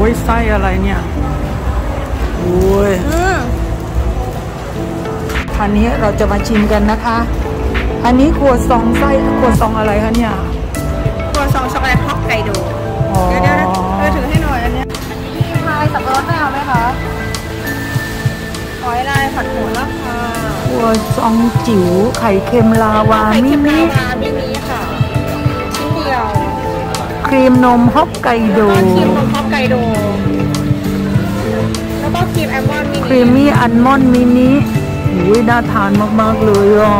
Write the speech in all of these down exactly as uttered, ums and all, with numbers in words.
ยไส้อะไรเนี่ยโอ้ยอันนี้เราจะมาชิมกันนะคะอันนี้ครัวซองไส้ครัวซองอะไรคะเนี่ยครัวซองช็อกโกแลตฮอกไกโดเดี๋ยวเดี๋ยวเออถือให้หน่อยอันนี้ลายสับปะรดไม่เอาไหมคะหอยลายผัดโหระพาครัวซองจิ๋วไข่เค็มลาวามินิมินิค่ะชิ้นเดียวครีมนมฮอกไกโดครีมนมฮอกไกโดแล้วก็ครีมแอลมอนด์มินิครีมมี่อัลมอนด์มินิอุ้ยน่าทานมากๆเลยอ่ะ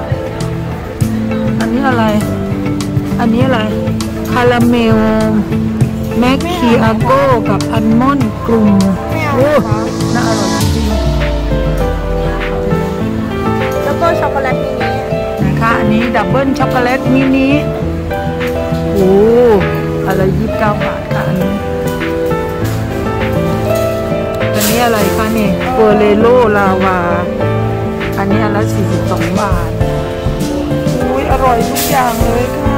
อันนี้อะไรอันนี้อะไรคาราเมลแมคคิอาโก้กับอัลมอนด์กลุ่มโอ้น่าอร่อยจริงแล้วก็ช็อกโกแลตมินินะคะอันนี้ดับเบิลช็อกโกแลตมินิโอ้อะไรยี่สิบเก้าบาทค่ะอันนี้อันนี้อะไรคะเนี่ยเฟอร์เรโลลาวาอันนี้อันละสี่สิบสองบาทอุ้ยอร่อยทุกอย่างเลยค่ะ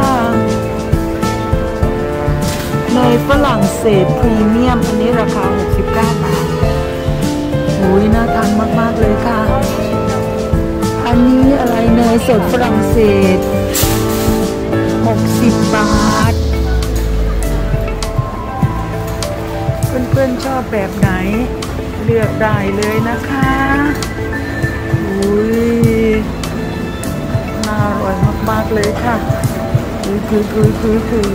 เนยฝรั่งเศสพรีเมียมอันนี้ราคาหกสิบเก้าบาทอุ้ยน่าทานมากๆเลยค่ะอันนี้อะไรเนยสดฝรั่งเศสหกสิบบาทเพื่อนๆชอบแบบไหนเลือกได้เลยนะคะอุ้ยน่าอร่อยมากๆเลยค่ะคือคือคือคือคือ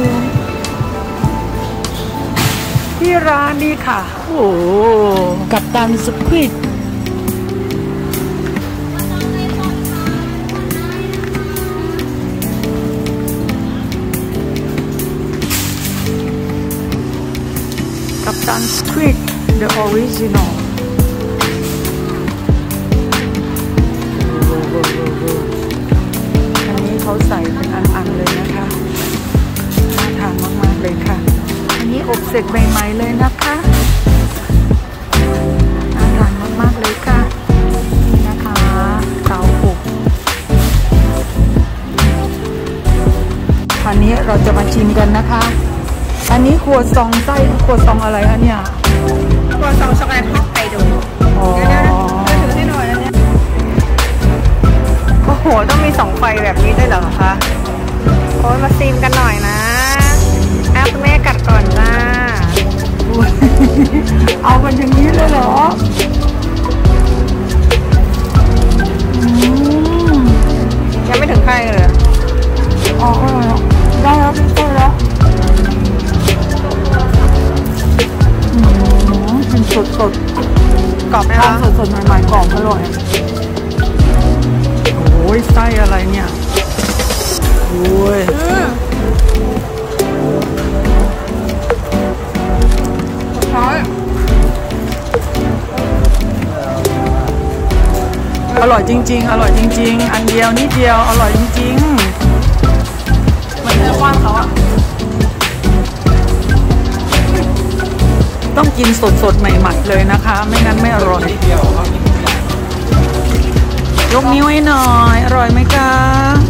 ที่ร้านนี้ค่ะโอ้กัปตันสควิดกัปตันสควิด the original อันนี้เขาใส่เป็นอันๆเลยนะคะน่าทานมากๆเลยค่ะอันนี้อบเสร็จใหม่ๆเลยนะคะน่าทานมากๆเลยค่ะนี่นะคะเตาอบอันนี้เราจะมาชิมกันนะคะอันนี้ครัวซองไส้ครัวซองอะไรคะเนี่ยครัวซองช็อกโกแลตฮอกไกโดเดี๋ยวเดี๋ยวถือให้หน่อยอันนี้โอ้โหต้องมีสองไฟแบบนี้ด้วยเหรอคะโอ้ยมาซีมกันหน่อยนะเอาคุณแม่กัดก่อนจ้าเอากันอย่างนี้เลยเหรอยังไม่ถึงใครเลยอ๋อได้แล้วได้แล้วเป็นสดสดกรอบไหมคะสดสดใหม่ๆกรอบอร่อยโอ้ยไส้อะไรเนี่ยโอ้ยอร่อยจริงๆอร่อยจริงๆอันเดียวนิดเดียวอร่อยจริงๆมันเนื้อว่างเขาอะต้องกินสดๆใหม่ๆเลยนะคะไม่งั้นไม่อร่อยยกนิ้วให้หน่อยอร่อยไหมคะ